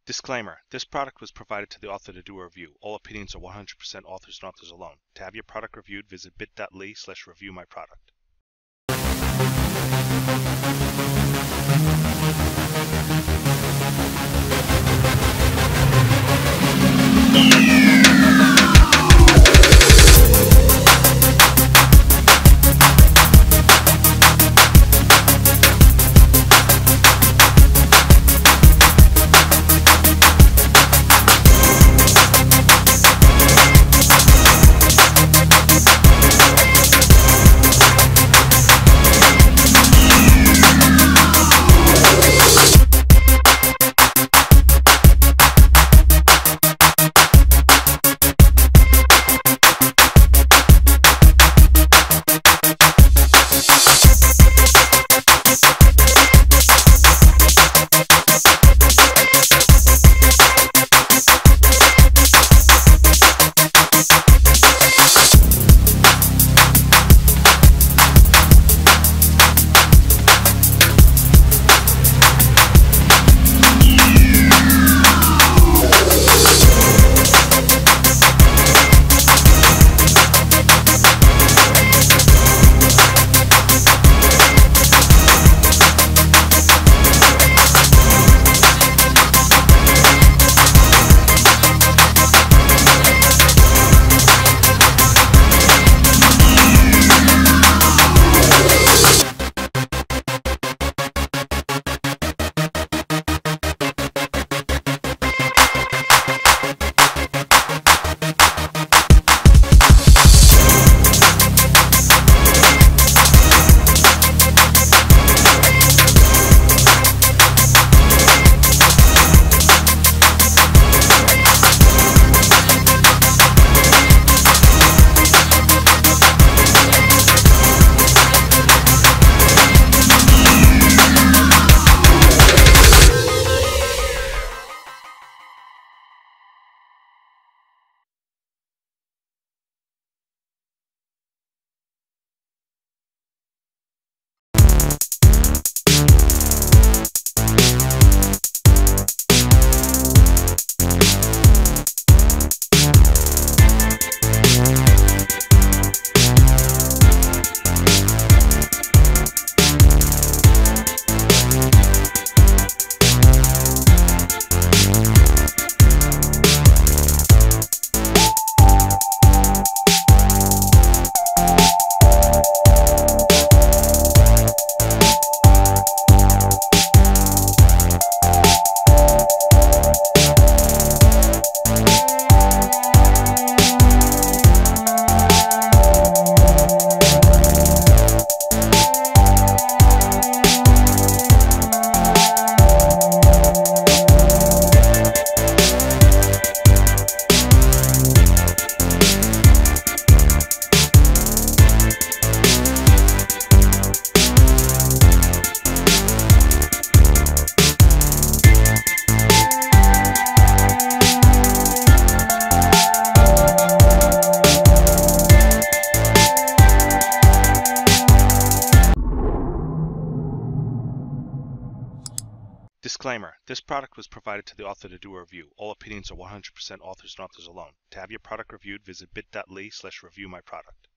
Disclaimer: this product was provided to the author to do a review. All opinions are 100% authors and authors alone. To have your product reviewed, visit bit.ly/reviewmyproduct. Disclaimer: this product was provided to the author to do a review. All opinions are 100% authors and authors alone. To have your product reviewed, visit bit.ly/reviewmyproduct.